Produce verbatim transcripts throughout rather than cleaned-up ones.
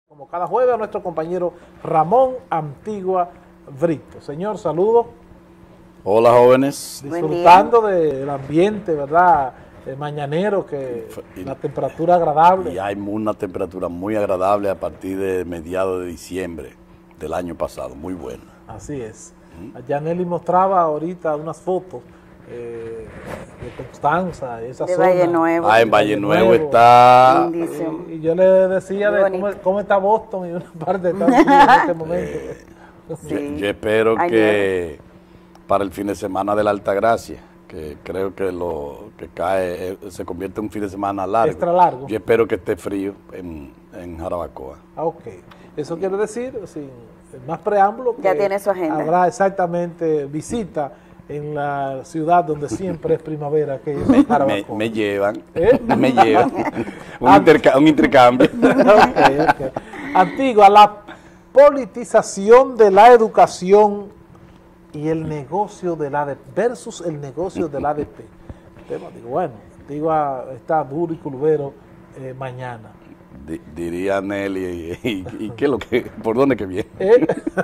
Como cada jueves, a nuestro compañero Ramón Antigua Brito. Señor, saludos. Hola, jóvenes. Disfrutando del ambiente, ¿verdad? El mañanero, que y, la temperatura agradable. Y hay una temperatura muy agradable a partir de mediados de diciembre del año pasado, muy buena. Así es. ¿Mm? Yaneli mostraba ahorita unas fotos eh, de Constanza, esa de zona. Valle Nuevo. Ah, en Valle Nuevo está... Y, y yo le decía de cómo, cómo está Boston y una parte de Estados Unidos en este momento. Eh, sí. yo, yo espero Ayer. que para el fin de semana de la Altagracia, que creo que lo que cae se convierte en un fin de semana largo. Extra largo. Yo espero que esté frío en, en Jarabacoa. Ah, ok. Eso quiere decir, sin más preámbulo, que ya tiene su agenda. Habrá exactamente visita en la ciudad donde siempre es primavera, que es Jarabacoa. Me, me llevan, ¿Eh? me llevan. un, interca un intercambio. Okay, okay. Antigua, la politización de la educación y el negocio del A D P versus el negocio del A D P. Tema, digo, bueno, Antigua está duro y curvero eh, mañana. D diría Nelly, y, y, y ¿qué es lo que, por dónde que viene? ¿Eh?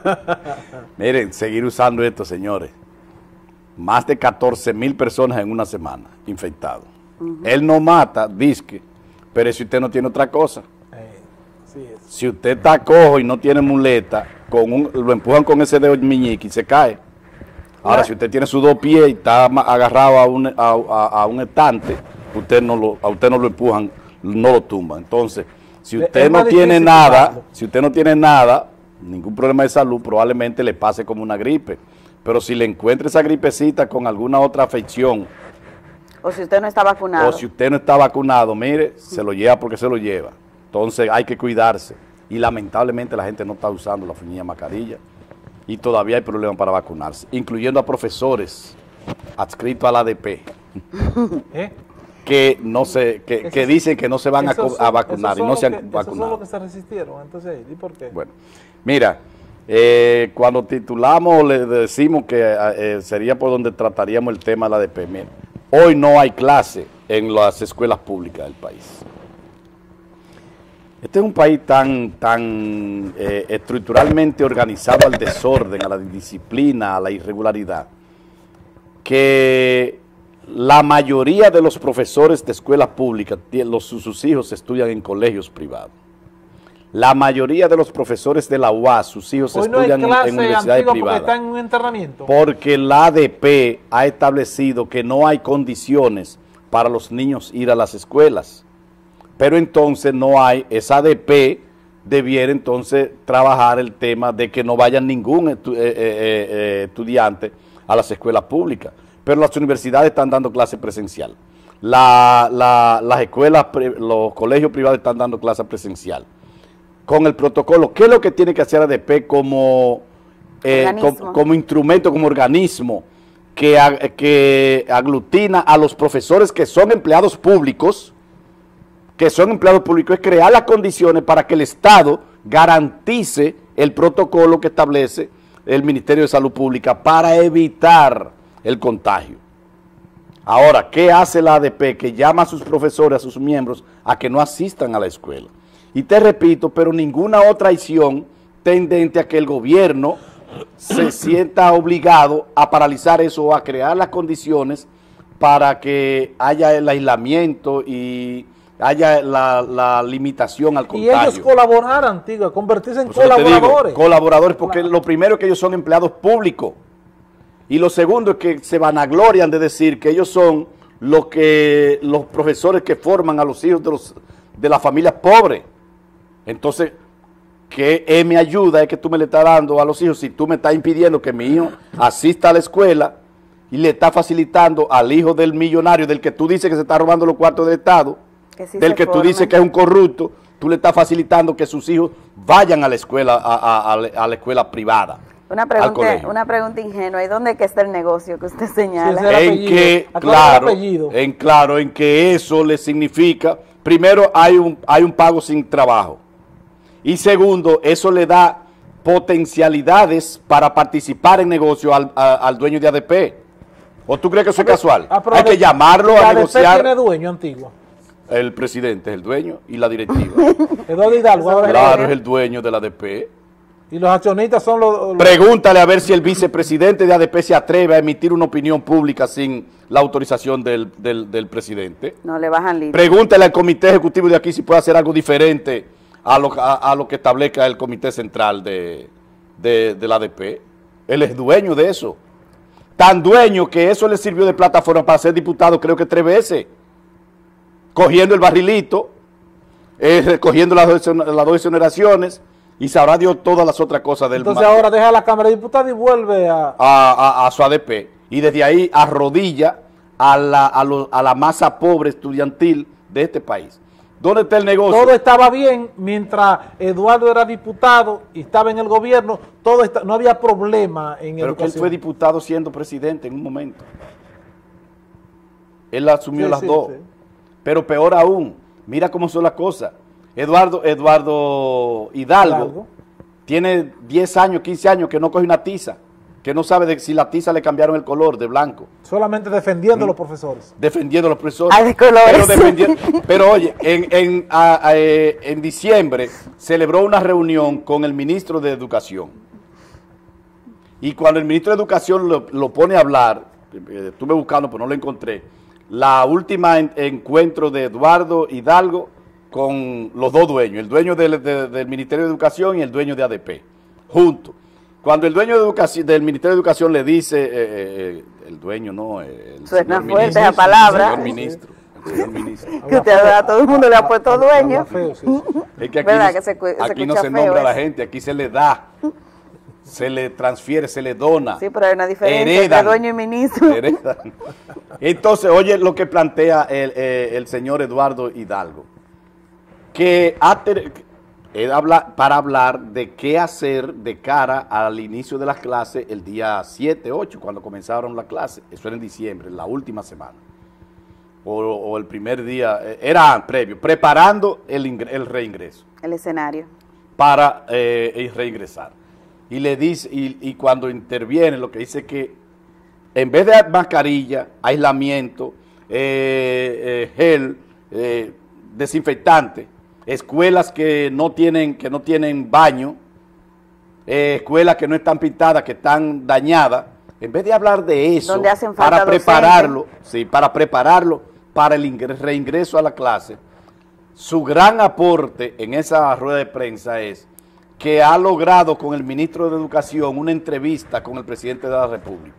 Miren, seguir usando esto, señores. Más de catorce mil personas en una semana infectados. Uh-huh. Él no mata, disque, pero si usted no tiene otra cosa. Eh, sí es. Si usted está cojo y no tiene muleta, con un, lo empujan con ese dedo meñique y se cae. Ahora, si usted tiene sus dos pies y está agarrado a un, a, a, a un estante, usted no lo, a usted no lo empujan, no lo tumban. Entonces, si usted no tiene nada, si usted no tiene nada, ningún problema de salud, probablemente le pase como una gripe. Pero si le encuentra esa gripecita con alguna otra afección, o si usted no está vacunado, o si usted no está vacunado, mire, se lo lleva porque se lo lleva. Entonces hay que cuidarse. Y lamentablemente la gente no está usando la fuñilla mascarilla. Y todavía hay problemas para vacunarse, incluyendo a profesores adscritos al A D P, ¿Eh? que no se, que, que dicen que no se van a, son, a vacunar y no se han que, vacunado. Esos son los que se resistieron, entonces, ¿y por qué? Bueno, mira, eh, cuando titulamos le decimos que eh, sería por donde trataríamos el tema del A D P. Mira, hoy no hay clase en las escuelas públicas del país. Este es un país tan, tan eh, estructuralmente organizado al desorden, a la indisciplina, a la irregularidad, que la mayoría de los profesores de escuelas públicas, los, sus hijos estudian en colegios privados. La mayoría de los profesores de la U A S, sus hijos Hoy estudian no hay clase en universidades privadas. privadas. Porque están en un internamiento. Porque la A D P ha establecido que no hay condiciones para los niños ir a las escuelas. Pero entonces no hay, esa A D P debiera entonces trabajar el tema de que no vayan ningún estu eh, eh, eh, estudiante a las escuelas públicas. Pero las universidades están dando clase presencial. La, la, las escuelas, los colegios privados están dando clase presencial. Con el protocolo, ¿qué es lo que tiene que hacer A D P como, eh, como, como instrumento, como organismo que, que aglutina a los profesores que son empleados públicos? que son empleados públicos, es crear las condiciones para que el Estado garantice el protocolo que establece el Ministerio de Salud Pública para evitar el contagio. Ahora, ¿qué hace la A D P? Que llama a sus profesores, a sus miembros, a que no asistan a la escuela. Y te repito, pero ninguna otra acción tendente a que el gobierno se sienta obligado a paralizar eso o a crear las condiciones para que haya el aislamiento y haya la, la limitación al contagio. Y ellos colaborar, Antigua, convertirse en Por eso colaboradores. Digo, colaboradores, porque claro. Lo primero es que ellos son empleados públicos. Y lo segundo es que se vanaglorian de decir que ellos son los, que, los profesores que forman a los hijos de, los, de las familias pobres. Entonces, ¿qué eh, me ayuda es que tú me le estás dando a los hijos si tú me estás impidiendo que mi hijo asista a la escuela y le estás facilitando al hijo del millonario, del que tú dices que se está robando los cuartos del Estado, que sí del que forma. Tú dices que es un corrupto, tú le estás facilitando que sus hijos vayan a la escuela, a, a, a, a la escuela privada. Una pregunta, una pregunta ingenua, ¿y dónde que está el negocio que usted señala? Sí, en que, claro, en claro, en que eso le significa, primero hay un, hay un pago sin trabajo, y segundo, eso le da potencialidades para participar en negocio al, a, al dueño de A D P. ¿O tú crees que eso es casual? Ah, hay que llamarlo a negociar. ¿A D P tiene dueño, Antigua? El presidente es el dueño y la directiva. Eduardo Hidalgo. ahora- Claro, es el dueño de la A D P. Y los accionistas son los... los- Pregúntale a ver si el vicepresidente de A D P se atreve a emitir una opinión pública sin la autorización del, del, del presidente. No le bajan línea. Pregúntale al comité ejecutivo de aquí si puede hacer algo diferente a lo, a, a lo que establezca el comité central de, de, de la A D P. Él es dueño de eso. Tan dueño que eso le sirvió de plataforma para ser diputado creo que tres veces. Cogiendo el barrilito, eh, recogiendo las dos, las dos exoneraciones y sabrá Dios todas las otras cosas del Entonces ma- ahora deja la Cámara de Diputados y vuelve a... a, a- a su A D P. Y desde ahí arrodilla a la, a, lo- a la masa pobre estudiantil de este país. ¿Dónde está el negocio? Todo estaba bien mientras Eduardo era diputado y estaba en el gobierno, todo está- no había problema en Pero que él educación. fue diputado siendo presidente en un momento. Él asumió Sí, las sí, dos. sí. Pero peor aún, mira cómo son las cosas. Eduardo, Eduardo Hidalgo, Hidalgo. tiene diez años, quince años que no coge una tiza, que no sabe de si la tiza le cambiaron el color de blanco, Solamente defendiendo Mm. a los profesores. defendiendo a los profesores. Ah, de colores. Pero, defendiendo- pero oye, en, en, a- a- eh, en diciembre celebró una reunión con el ministro de Educación. Y cuando el ministro de Educación lo, lo pone a hablar, eh, estuve buscando pero no lo encontré, la última en- encuentro de Eduardo Hidalgo con los dos dueños, el dueño del, de- del Ministerio de Educación y el dueño de A D P, juntos. Cuando el dueño de educación, del Ministerio de Educación le dice, eh, eh, el dueño no, eh, el Suena señor fuerte ministro, esa palabra. el señor ministro, el señor ministro. Que usted a todo el mundo le ha puesto Habla dueño. feo, sí, sí. Es que aquí, ¿Verdad no, que se cu- se aquí no escucha se feo nombra a la eso? gente, aquí se le da, se le transfiere, se le dona. Sí, pero hay una diferencia Heredan. entre dueño y ministro. Heredan. Entonces, oye lo que plantea el, eh, el señor Eduardo Hidalgo, que ha ter- él habla, para hablar de qué hacer de cara al inicio de las clases el día siete, ocho, cuando comenzaron las clases, eso era en diciembre, la última semana, o, o el primer día, eh, era previo, preparando el, ingre- el reingreso El escenario. para eh, reingresar. Y le dice, y, y cuando interviene, lo que dice que en vez de mascarilla, aislamiento, eh, eh, gel, eh, desinfectante, escuelas que no tienen, que no tienen baño, eh, escuelas que no están pintadas, que están dañadas, en vez de hablar de eso, Donde hacen falta para docentes. prepararlo, sí, para prepararlo para el ingre- reingreso a la clase, su gran aporte en esa rueda de prensa es que ha logrado con el ministro de Educación una entrevista con el presidente de la República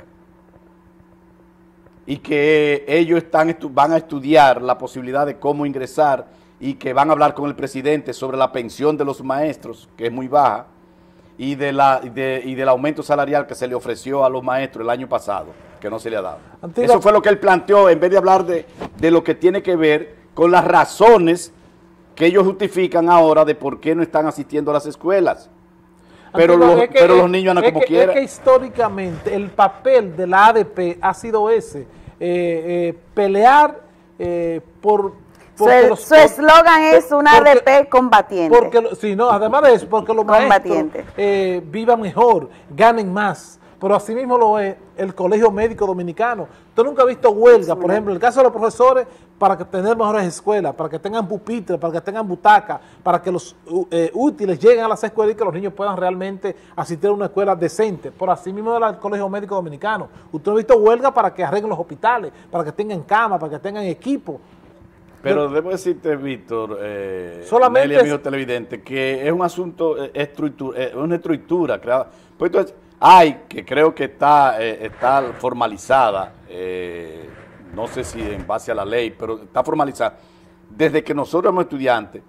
y que ellos están estu- van a estudiar la posibilidad de cómo ingresar y que van a hablar con el presidente sobre la pensión de los maestros, que es muy baja, y, de la, y, de- y del aumento salarial que se le ofreció a los maestros el año pasado, que no se le ha dado. Antigua- Eso fue lo que él planteó, en vez de hablar de, de lo que tiene que ver con las razones que ellos justifican ahora de por qué no están asistiendo a las escuelas. Pero, Antigua, los, es que- pero es- los niños andan es como que- quieran. Es que históricamente el papel de la A D P ha sido ese, eh, eh, pelear eh, por... Su porque los- su eslogan es una porque- A D P combatiente. Porque, lo- sí, no, además de eso, porque los maestros Combatiente. eh, vivan mejor, ganen más. Pero asimismo lo es el Colegio Médico Dominicano. Usted nunca ha visto huelga, por ejemplo, en el caso de los profesores, para que tener mejores escuelas, para que tengan pupitres, para que tengan butacas, para que los uh, eh, útiles lleguen a las escuelas y que los niños puedan realmente asistir a una escuela decente. Por asimismo del Colegio Médico Dominicano. Usted no ha visto huelga para que arreglen los hospitales, para que tengan cama, para que tengan equipo. Pero debo decirte, Víctor, eh, Solamente Nelly, es- amigo televidente, que es un asunto, eh, estructura, eh, una estructura creada. Pues entonces, hay, que creo que está, eh, está formalizada, eh, no sé si en base a la ley, pero está formalizada. Desde que nosotros somos estudiantes,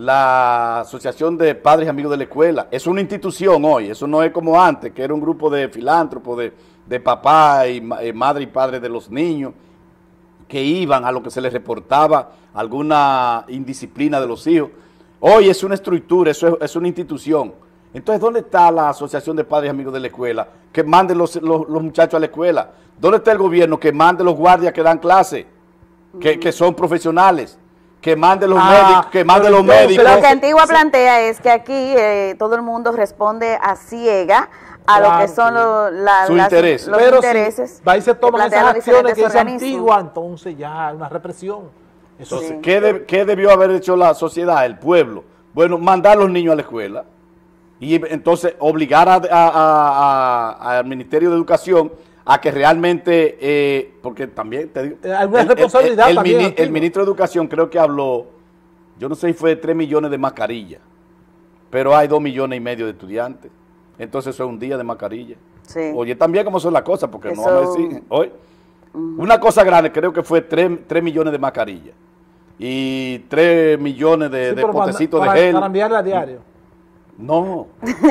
la Asociación de Padres y Amigos de la Escuela es una institución hoy, eso no es como antes, que era un grupo de filántropos, de, de papá y ma- eh, madre y padre de los niños, que iban a lo que se les reportaba alguna indisciplina de los hijos. Hoy es una estructura, eso es, es una institución. Entonces, ¿dónde está la Asociación de Padres y Amigos de la Escuela? Que mande los, los, los muchachos a la escuela. ¿Dónde está el gobierno? Que mande los guardias que dan clase, que, que son profesionales, que mande los Ah, médicos, que mande pero los entonces- médicos. Lo que Antigua plantea es que aquí eh, todo el mundo responde a ciega a Claro, lo que son sí. lo- la- Su las- interés. los Pero intereses. si va y se que toman esas plantean los acciones que diferentes dice organismos. Antigua, entonces ya hay una represión. Entonces, Sí. ¿qué, de- qué debió haber hecho la sociedad, el pueblo? Bueno, mandar a los niños a la escuela y entonces obligar a- a- a- a- al Ministerio de Educación a que realmente, eh, porque también te digo, Eh, hay una responsabilidad el, también, mini- Antiguo. el ministro de Educación creo que habló, yo no sé si fue de tres millones de mascarillas, pero hay dos millones y medio de estudiantes, entonces eso es un día de mascarilla. Sí. Oye, también cómo son las cosas, porque no Eso- vamos a decir, hoy, una cosa grande, creo que fue tres millones de mascarillas y tres millones de, Sí, de pero para- potecitos para, de gel. para enviarle a diario. No.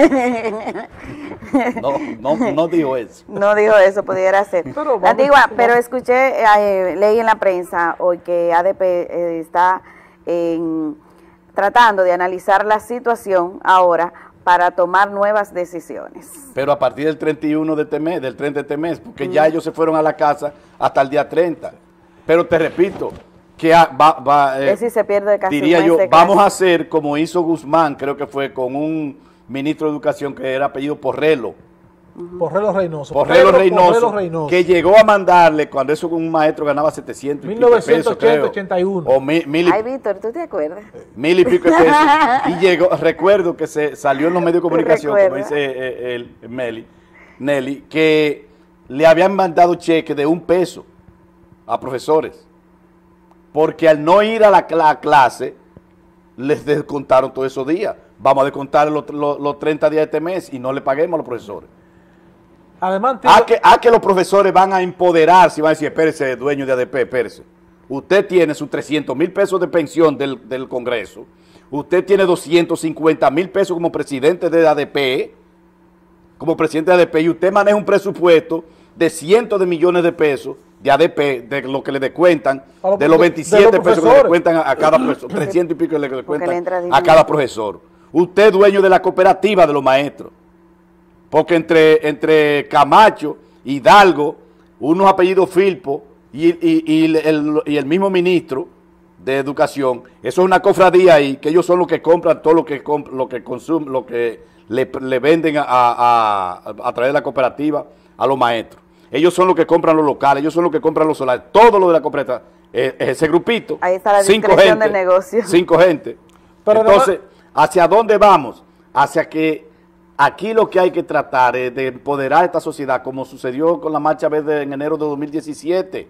no, no, no dijo eso. No dijo eso, pudiera ser. Pero vamos- Antigua, vamos- pero escuché, eh, leí en la prensa hoy que A D P eh, está en- tratando de analizar la situación ahora para tomar nuevas decisiones. Pero a partir del treinta y uno de este mes, del treinta de este mes, porque ya ellos se fueron a la casa hasta el día treinta. Pero te repito, que a- va, va, eh, Es si se pierde casi diría un mes yo, de vamos clase. a hacer como hizo Guzmán, creo que fue con un ministro de Educación que era apellido Porrelo, Porrelo Reynoso. Porrelo Pedro Reynoso, Porrelo Reynoso. que llegó a mandarle, cuando eso con un maestro ganaba setecientos y pico de pesos, creo, ochenta y uno. o mil, mil y Ay, Víctor, ¿tú te acuerdas? mil y pico de pesos. Y llegó, recuerdo que se salió en los medios de comunicación, como Recuerda. dice eh, el Meli, Nelly, que le habían mandado cheques de un peso a profesores. Porque al no ir a la, cla- clase, les descontaron todos esos días. Vamos a descontar los, los- los treinta días de este mes y no le paguemos a los profesores. Además, Antiguo, A que, a que los profesores van a empoderarse y van a decir, espérese, dueño de A D P, espérese. Usted tiene sus trescientos mil pesos de pensión del, del Congreso. Usted tiene doscientos cincuenta mil pesos como presidente de A D P, como presidente de A D P, y usted maneja un presupuesto de cientos de millones de pesos de A D P, de lo que le descuentan, A los de los profe- veintisiete de los pesos que le profesores. descuentan a, a cada profesor, trescientos y pico que le le descuentan entra a dinero. cada profesor. Usted es dueño de la cooperativa de los maestros. Porque entre, entre Camacho, Hidalgo, unos apellidos Filpo y, y- y el, y el mismo ministro de Educación, eso es una cofradía ahí, que ellos son los que compran todo lo que comp- lo que consumen, lo que le, le venden a, a, a través de la cooperativa a los maestros. Ellos son los que compran los locales, ellos son los que compran los solares, todo lo de la cooperativa. Eh, ese grupito, Ahí está la cinco discreción gente, del negocio. cinco gente. Pero Entonces, ¿hacia dónde vamos? Hacia que aquí lo que hay que tratar es de empoderar a esta sociedad, como sucedió con la Marcha Verde en enero de dos mil diecisiete.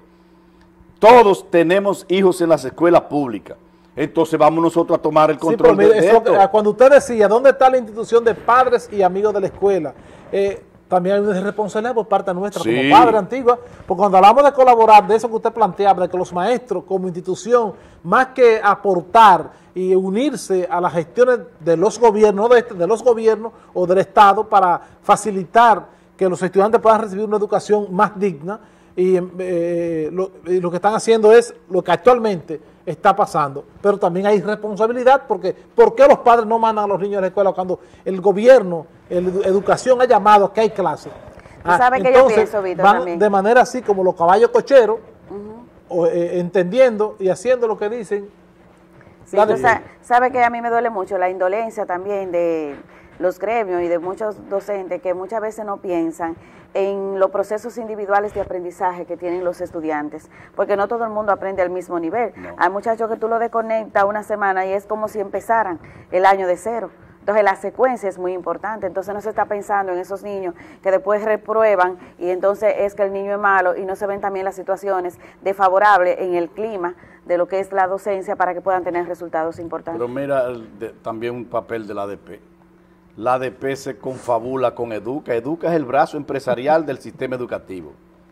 Todos tenemos hijos en las escuelas públicas. Entonces vamos nosotros a tomar el sí, pero control mire, de, de es lo que- esto. cuando usted decía, ¿dónde está la institución de padres y amigos de la escuela? Eh, también hay una responsabilidad por parte nuestra Sí. como padre antigua, porque cuando hablamos de colaborar, de eso que usted planteaba, de que los maestros como institución, más que aportar y unirse a las gestiones de los gobiernos, de, este- de los gobiernos o del Estado para facilitar que los estudiantes puedan recibir una educación más digna, y eh, lo, y lo que están haciendo es lo que actualmente está pasando, pero también hay responsabilidad porque ¿por qué los padres no mandan a los niños a la escuela cuando el gobierno, el edu- educación ha llamado a que hay clases? Tú sabes que yo pienso, Víctor, van también. de manera así como los caballos cocheros, o, eh, entendiendo y haciendo lo que dicen. Sí, la tú de- sa- sabes que a mí me duele mucho la indolencia también de los gremios y de muchos docentes que muchas veces no piensan en los procesos individuales de aprendizaje que tienen los estudiantes, porque no todo el mundo aprende al mismo nivel. No. Hay muchachos que tú lo desconectas una semana y es como si empezaran el año de cero. Entonces la secuencia es muy importante, entonces no se está pensando en esos niños que después reprueban y entonces es que el niño es malo y no se ven también las situaciones desfavorables en el clima de lo que es la docencia para que puedan tener resultados importantes. Pero mira el de- también un papel de la A D P. La A D P se confabula con Educa. Educa es el brazo empresarial del sistema educativo.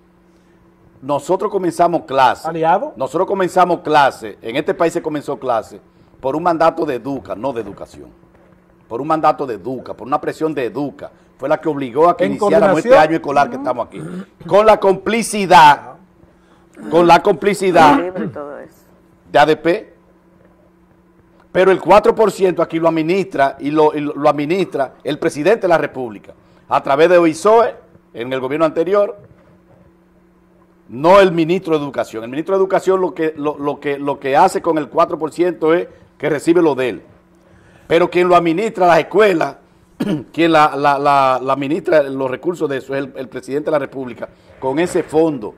Nosotros comenzamos clase. ¿Aliado? Nosotros comenzamos clase. En este país se comenzó clase por un mandato de Educa, no de educación. Por un mandato de Educa, por una presión de Educa. Fue la que obligó a que En iniciáramos este coordinación. año escolar que estamos aquí. Con la complicidad, con la complicidad Libre y todo eso. de A D P, pero el cuatro por ciento aquí lo administra y lo, y lo- lo administra el presidente de la República a través de OISOE en el gobierno anterior, no el ministro de Educación. El ministro de Educación lo que, lo, lo que, lo que hace con el cuatro por ciento es que recibe lo de él, pero quien lo administra las escuelas, quien la, la, la, la administra los recursos de eso es el, el presidente de la República con ese fondo.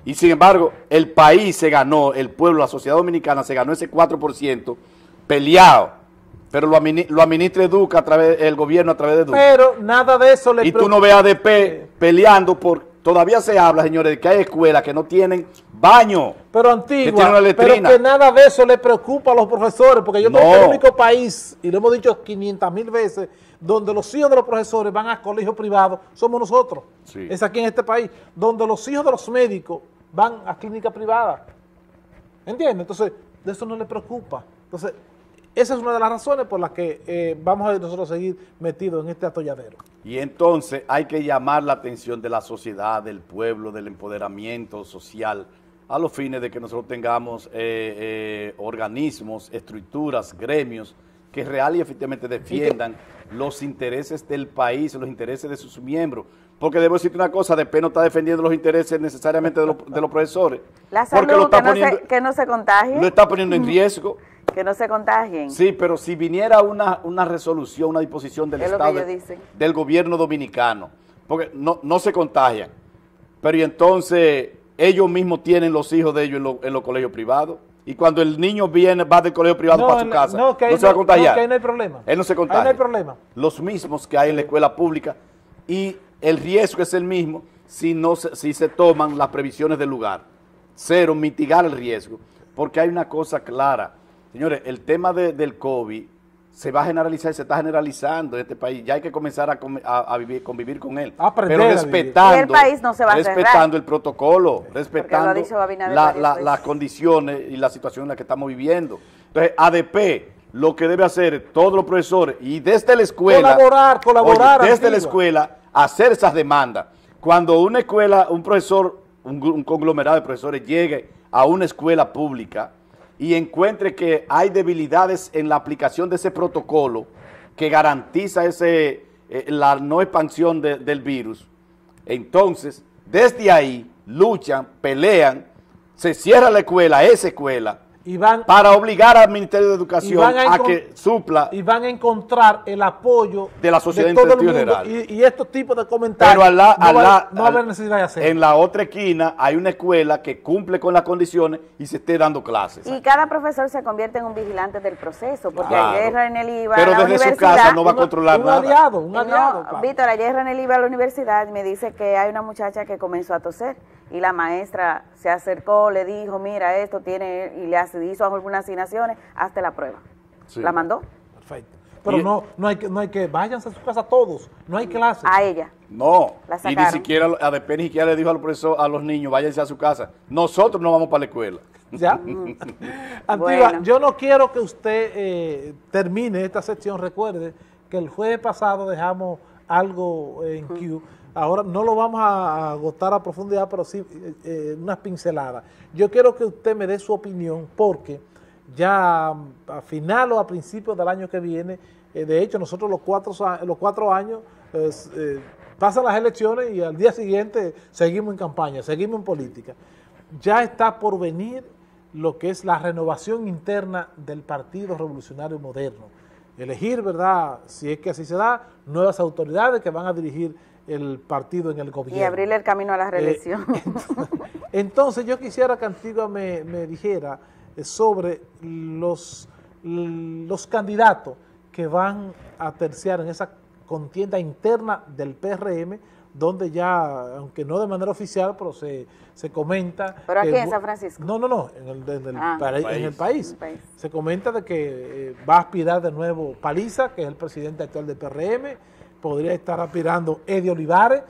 Y sin embargo, el país se ganó, el pueblo, la sociedad dominicana se ganó ese cuatro por ciento peleado. Pero lo, admini lo administra Educa a través, el gobierno a través de Educa. Pero nada de eso le Y tú no ves a A D P peleando por... Todavía se habla, señores, de que hay escuelas que no tienen baño. Pero que tienen una Antigua, pero letrina. que nada de eso le preocupa a los profesores, porque yo creo No. que el único país, y lo hemos dicho quinientas mil veces, donde los hijos de los profesores van a colegios privados, somos nosotros. Sí. Es aquí en este país, donde los hijos de los médicos van a clínicas privadas. ¿Entiendes? Entonces, de eso no le preocupa. Entonces, esa es una de las razones por las que eh, vamos a nosotros seguir metidos en este atolladero. Y entonces hay que llamar la atención de la sociedad, del pueblo, del empoderamiento social, a los fines de que nosotros tengamos eh, eh, organismos, estructuras, gremios, que real y efectivamente defiendan los intereses del país, los intereses de sus miembros. Porque debo decirte una cosa, A D P no está defendiendo los intereses necesariamente de los, de los profesores. La porque salud, lo está que, no poniendo, se, que no se contagie. lo está poniendo en riesgo. Que no se contagien. Sí, pero si viniera una, una resolución, una disposición del Es lo que Estado, ellos de- dicen. del gobierno dominicano, porque no, no se contagian, pero y entonces ellos mismos tienen los hijos de ellos en, lo- en los colegios privados, y cuando el niño viene, va del colegio privado para su no, casa, no, que ahí no se va a no- contagiar. no, que ahí no hay problema. Él no se Ahí contagia. no hay problema. Los mismos que hay en la escuela pública, y el riesgo es el mismo si, no se, si se toman las previsiones del lugar. Cero, mitigar el riesgo, porque hay una cosa clara. Señores, el tema de, del COVID se va a generalizar, se está generalizando en este país. Ya hay que comenzar a, come- a- a vivir, convivir con él. Aprender pero a vivir. respetando, Y el país no se va a cerrar. respetando el protocolo, respetando dicho Abinader la- varias la- veces. las condiciones y la situación en la que estamos viviendo. Entonces, A D P lo que debe hacer es todos los profesores y desde la escuela, Colaborar, colaborar, oye, desde la Antigua. escuela, hacer esas demandas. Cuando una escuela, un profesor, un, gru- un conglomerado de profesores llegue a una escuela pública y encuentre que hay debilidades en la aplicación de ese protocolo que garantiza ese, eh, la no expansión de- del virus, entonces desde ahí luchan, pelean, se cierra la escuela, esa escuela, Y van, para obligar al Ministerio de y Educación van a, encon- que supla. y van a encontrar el apoyo De la sociedad en todo el sentido mundo, general. y, y estos tipos de comentarios Pero al la- no, al va, la- no va a haber al- necesidad de hacer. en la otra esquina hay una escuela que cumple con las condiciones y se esté dando clases. Y cada profesor se convierte en un vigilante del proceso, porque Claro. ayer René iba Pero a la desde su universidad. casa no va a Un- controlar un nada. aliado, un No, aliado. claro. Víctor, ayer René iba a la universidad y me dice que hay una muchacha que comenzó a toser y la maestra se acercó, le dijo, mira, esto tiene, y le hace- hizo algunas asignaciones, hazte la prueba. Sí. La mandó Perfecto. Pero Y- no, no hay que, no hay que, váyanse a su casa todos, no hay clases. a ella. No, La y ni sacaron. siquiera A D P ni siquiera le dijo a los profesores, a los niños, váyanse a su casa. Nosotros no vamos para la escuela. ¿Ya? Antigua, Bueno. yo no quiero que usted eh, termine esta sección. Recuerde que el jueves pasado dejamos algo en Q. Ahora no lo vamos a agotar a profundidad, pero sí eh, eh, unas pinceladas. Yo quiero que usted me dé su opinión porque ya mm, a final o a principios del año que viene, eh, de hecho nosotros los cuatro, a- los cuatro años eh, eh, pasan las elecciones y al día siguiente seguimos en campaña, seguimos en política. Ya está por venir lo que es la renovación interna del Partido Revolucionario Moderno. Elegir, ¿verdad?, si es que así se da, nuevas autoridades que van a dirigir el partido en el gobierno. Y abrirle el camino a la reelección. Eh, entonces yo quisiera que Antigua me, me dijera eh, sobre los, los candidatos que van a terciar en esa contienda interna del P R M, donde ya, aunque no de manera oficial, pero se, se comenta... ¿Pero aquí que en bu- San Francisco? No, no, no, en el, en el Ah. pare- en País. el país. En el país. Se comenta de que eh, va a aspirar de nuevo Paliza, que es el presidente actual del P R M, podría estar aspirando Eddie Olivares,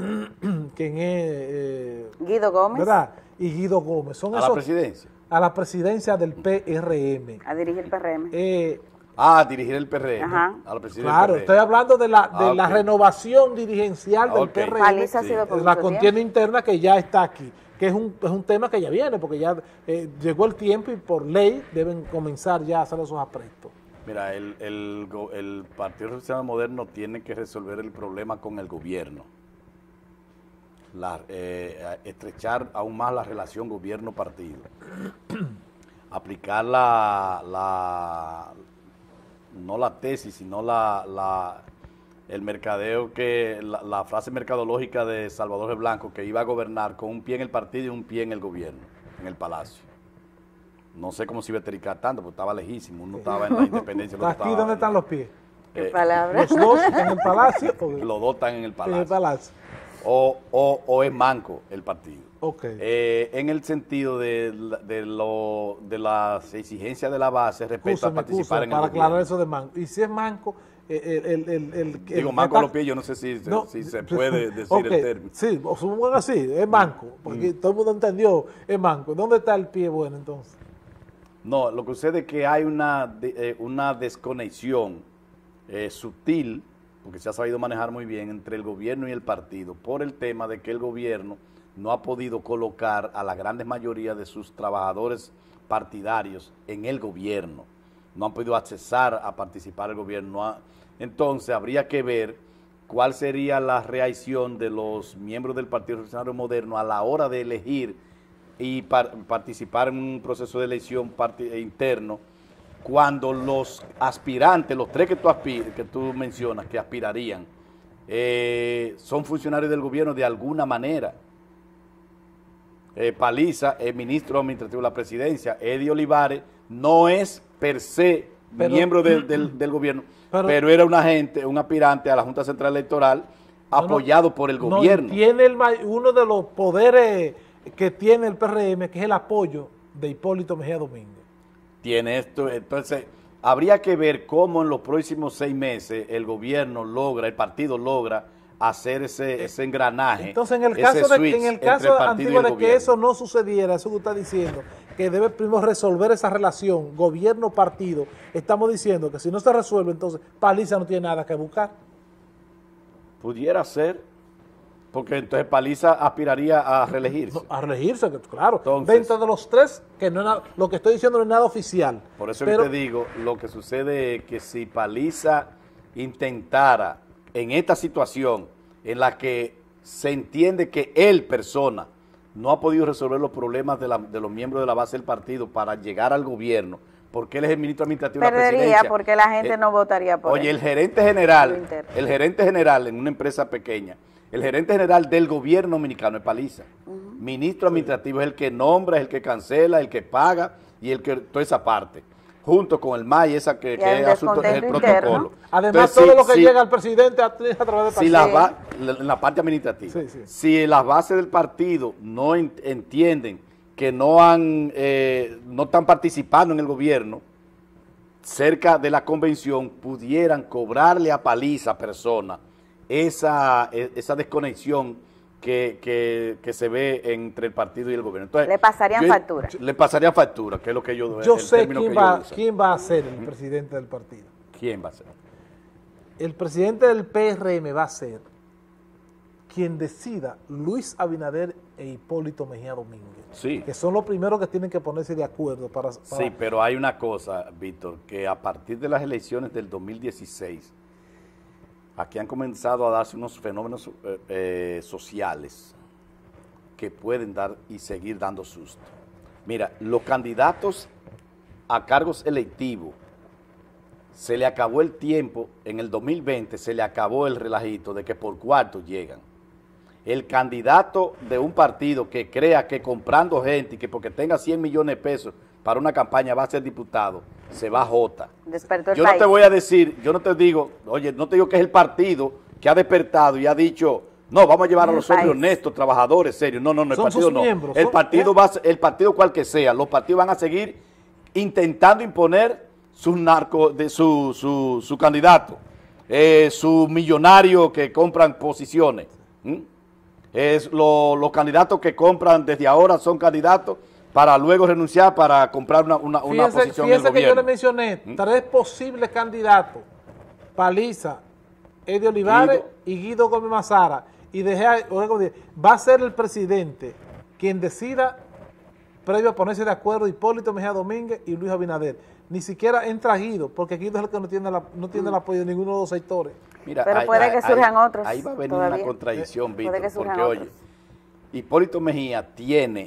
quien es... eh, Guido Gómez ¿verdad? Y Guido Gómez. Son A la esos- presidencia. a la presidencia del P R M. a dirigir el P R M. Eh, Ah, dirigir el P R M. Ajá. A la presidencia claro, del estoy P R M. hablando de la, de Ah, la ok. renovación dirigencial Ah, del ok. P R M, Paliza ha sí. sido por de la mucho contienda tiempo. interna que ya está aquí, que es un, es un tema que ya viene, porque ya eh, llegó el tiempo y por ley deben comenzar ya a hacer esos aprestos. Mira, el, el, go- el Partido Revolucionario Moderno tiene que resolver el problema con el gobierno. La, eh, estrechar aún más la relación gobierno-partido. Aplicar la, la, no la tesis, sino la, la, el mercadeo que, la, la frase mercadológica de Salvador G. Blanco, que iba a gobernar con un pie en el partido y un pie en el gobierno, en el palacio. No sé cómo se iba a tricar tanto, porque estaba lejísimo, uno estaba en la independencia. ¿Aquí estaba dónde en, están los pies? ¿Qué eh, palabra? ¿Los dos en el palacio? o- Los dos están en el En palacio. el palacio. O, o, o es manco el partido. Ok. Eh, en el sentido de, la- de, lo, de las exigencias de la base respecto a Excúsame, participar excúsame, en para el aclarar gobierno. eso de manco. Y si es manco, eh, el, el, el, el- Digo, el- manco a el- los pies, yo no sé si, No, si se puede decir ok, el término. Sí, o supongo así, es manco, porque todo el mundo entendió, es manco. ¿Dónde está el pie bueno entonces? No, lo que sucede es que hay una, de- eh, una desconexión eh, sutil, porque se ha sabido manejar muy bien, entre el gobierno y el partido, por el tema de que el gobierno no ha podido colocar a la grande mayoría de sus trabajadores partidarios en el gobierno. No han podido accesar a participar el gobierno. no ha- Entonces, habría que ver cuál sería la reacción de los miembros del Partido Revolucionario Moderno a la hora de elegir y par- participar en un proceso de elección parti- interno, cuando los aspirantes, los tres que tú, aspir- que tú mencionas, que aspirarían, eh, son funcionarios del gobierno de alguna manera. Eh, Paliza es ministro administrativo de la presidencia, Eddie Olivares no es per se Pero- miembro del, del- del gobierno, pero- pero, era un agente, un aspirante a la Junta Central Electoral apoyado por el No, gobierno. tiene el, ma- uno de los poderes que tiene el P R M, que es el apoyo de Hipólito Mejía Domínguez. Tiene esto, entonces habría que ver cómo en los próximos seis meses el gobierno logra, el partido logra hacer ese, ese engranaje. Entonces, en el ese caso, de, switch en el entre caso partido y antiguo el de que gobierno. eso no sucediera, eso que usted está diciendo, que debe primero resolver esa relación gobierno-partido, estamos diciendo que si no se resuelve, entonces Paliza no tiene nada que buscar. Pudiera ser, porque entonces Paliza aspiraría a reelegirse. No, a reelegirse, que, claro. Entonces- Dentro de los tres, que no es nada- lo que estoy diciendo no es nada oficial. Por eso pero, que te digo, lo que sucede es que si Paliza intentara en esta situación en la que se entiende que él, persona, no ha podido resolver los problemas de, la- de los miembros de la base del partido para llegar al gobierno, porque él es el ministro administrativo de la Perdería presidencia. porque la gente Eh, no votaría por Oye, él. el gerente Lo general, interno. el gerente general en una empresa pequeña, el gerente general del gobierno dominicano es Paliza. Ministro administrativo es el que nombra, es el que cancela, el que paga y el que toda esa parte. Junto con el M A I, esa que, Y que hay es un asunto, es el descontento protocolo. interno. Además, Entonces, todo si- lo que si- llega al presidente a, a través de si la Sí. ba- la- en la parte administrativa, Sí, sí. si las bases del partido no en- entienden que no han eh, no están participando en el gobierno, cerca de la convención pudieran cobrarle a Paliza persona esa, e- esa desconexión que, que, que se ve entre el partido y el gobierno. Entonces, Le pasarían yo- factura. Le pasarían factura, que es lo que yo Yo el sé término quién que ellos va, usan. quién va a ser el presidente del partido. ¿Quién va a ser? El presidente del P R M va a ser quien decida Luis Abinader e Hipólito Mejía Domínguez. Sí. Que son los primeros que tienen que ponerse de acuerdo para... para- Sí, pero hay una cosa, Víctor, que a partir de las elecciones del dos mil dieciséis, aquí han comenzado a darse unos fenómenos eh, eh, sociales que pueden dar y seguir dando susto. Mira, los candidatos a cargos electivos, se le acabó el tiempo, en el dos mil veinte se le acabó el relajito de que por cuarto llegan. El candidato de un partido que crea que comprando gente y que porque tenga cien millones de pesos para una campaña va a ser diputado, se va a jota. Despertó el Yo no país. te voy a decir, yo no te digo, oye, no te digo que es el partido que ha despertado y ha dicho, no, vamos a llevar a El los hombres país. honestos, trabajadores, serios. No, no, no, el Son partido sus no. miembros, El son- partido ¿eh? va a ser- el partido cual que sea, los partidos van a seguir intentando imponer sus narco, de su, su, su candidato, eh, sus millonarios que compran posiciones. ¿m? Es lo- los candidatos que compran desde ahora son candidatos para luego renunciar para comprar una, una, una Fíjense, posición en el fíjense que yo le gobierno. mencioné tres posibles candidatos, Paliza, Eddie Olivares Guido. y Guido Gómez Mazara. Y dejé, a- oiga, como dije, va a ser el presidente quien decida, previo a ponerse de acuerdo, Hipólito Mejía Domínguez y Luis Abinader. Ni siquiera entra Guido, porque Guido es el que no tiene, la, no tiene el apoyo de ninguno de los sectores. Mira, Pero ahí- puede ahí- que surjan ahí- otros Ahí va a venir todavía. una contradicción, Puede Víctor, que surjan porque oye, otros. Hipólito Mejía tiene,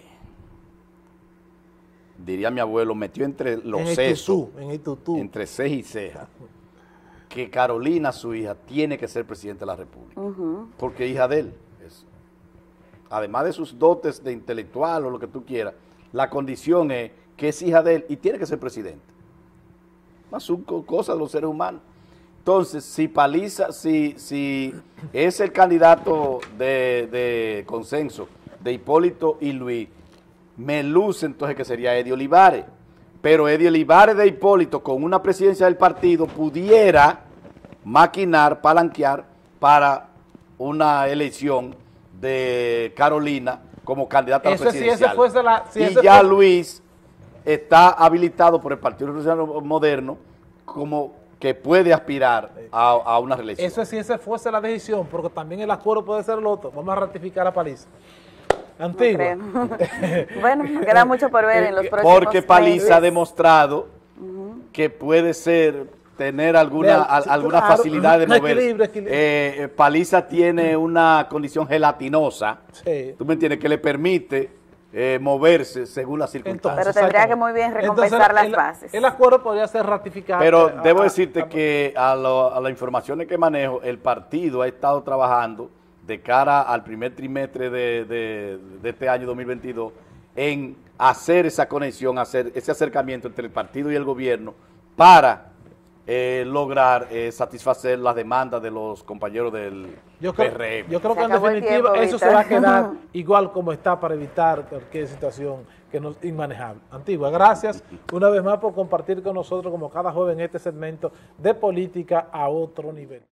diría mi abuelo, metió entre los en el sesos, tutú, en el tutú. entre ceja y ceja, que Carolina, su hija, tiene que ser presidente de la República, uh-huh. porque hija de él. Es, además de sus dotes de intelectual o lo que tú quieras, la condición es que es hija de él y tiene que ser presidente. Más son cosas de los seres humanos. Entonces, si Paliza, si, si es el candidato de, de consenso de Hipólito y Luis, me luce entonces que sería Eddie Olivares. Pero Eddie Olivares de Hipólito, con una presidencia del partido, pudiera maquinar, palanquear para una elección de Carolina como candidata a la presidencial. Si ese fuese la, si y ese ya fue... Luis está habilitado por el Partido Revolucionario Moderno como que puede aspirar a, a una reelección. Eso es si esa fuese la decisión, porque también el acuerdo puede ser el otro. Vamos a ratificar a Paliza. Antigua. No bueno, queda mucho por ver en los próximos Porque Paliza meses. ha demostrado uh-huh. que puede ser, tener alguna, Real, sí, alguna claro, facilidad de mover. Equilibrio, equilibrio. Eh, Paliza tiene una condición gelatinosa, sí. ¿tú me entiendes? Que le permite eh, moverse según las circunstancias. Pero tendría que muy bien recompensar Entonces, las el, bases. El acuerdo podría ser ratificado. Pero a, debo decirte a, a, que a, lo, a las informaciones que manejo, el partido ha estado trabajando de cara al primer trimestre de, de, de este año dos mil veintidós, en hacer esa conexión, hacer ese acercamiento entre el partido y el gobierno para eh, lograr eh, satisfacer las demandas de los compañeros del yo creo, P R M. Yo creo que en definitiva tiempo, eso se va a quedar igual como está para evitar cualquier situación que no es inmanejable. Antigua, gracias una vez más por compartir con nosotros como cada jueves en este segmento de política a otro nivel.